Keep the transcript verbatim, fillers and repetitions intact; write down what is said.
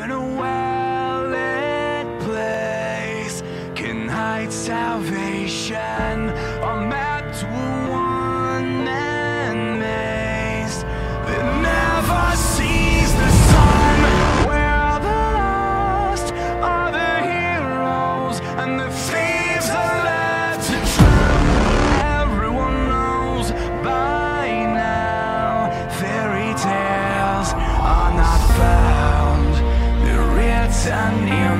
Even a well-lit place can hide salvation, a map to a one-man maze that never sees the sun, where the lost are the heroes and the thieves are left to drown. Everyone knows by now fairy tales are not found, they're written here.